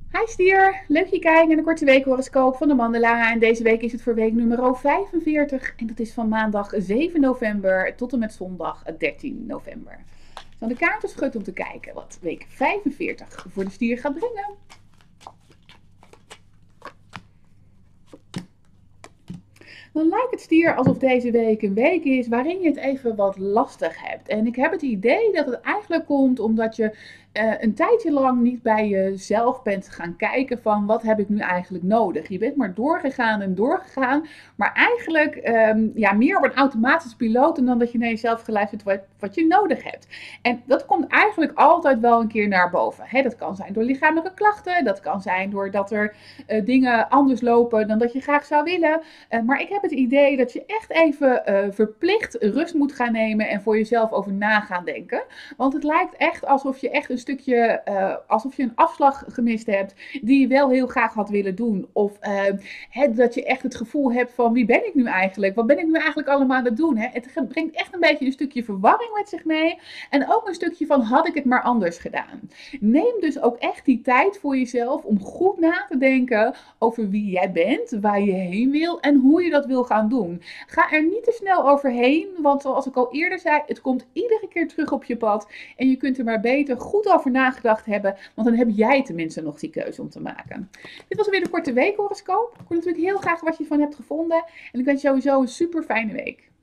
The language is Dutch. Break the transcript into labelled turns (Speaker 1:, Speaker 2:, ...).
Speaker 1: Hi stier, leuk je kijkt naar de korte weekhoroscoop van de Mandala. En deze week is het voor week nummer 45 en dat is van maandag 7 november tot en met zondag 13 november. Van de kaarten schud om te kijken wat week 45 voor de stier gaat brengen. Dan lijkt het stier alsof deze week een week is waarin je het even wat lastig hebt. En ik heb het idee dat het eigenlijk komt omdat je een tijdje lang niet bij jezelf bent gaan kijken van wat heb ik nu eigenlijk nodig. Je bent maar doorgegaan en doorgegaan, maar eigenlijk meer op een automatische piloot dan dat je naar jezelf geluisterd wat je nodig hebt. En dat komt eigenlijk altijd wel een keer naar boven. Dat kan zijn door lichamelijke klachten, dat kan zijn doordat er dingen anders lopen dan dat je graag zou willen. Maar ik heb het idee dat je echt even verplicht rust moet gaan nemen en voor jezelf over na gaan denken. Want het lijkt echt alsof je echt een stukje, alsof je een afslag gemist hebt die je wel heel graag had willen doen. Of dat je echt het gevoel hebt van wie ben ik nu eigenlijk? Wat ben ik nu eigenlijk allemaal aan het doen? Het brengt echt een beetje een stukje verwarring met zich mee. En ook een stukje van had ik het maar anders gedaan. Neem dus ook echt die tijd voor jezelf om goed na te denken over wie jij bent, waar je heen wil en hoe je dat wil gaan doen. Ga er niet te snel overheen, want zoals ik al eerder zei, het komt iedere keer terug op je pad. En je kunt er maar beter goed over nagedacht hebben, want dan heb jij tenminste nog die keuze om te maken. Dit was weer de korte weekhoroscoop. Ik hoor natuurlijk heel graag wat je ervan hebt gevonden. En ik wens je sowieso een super fijne week.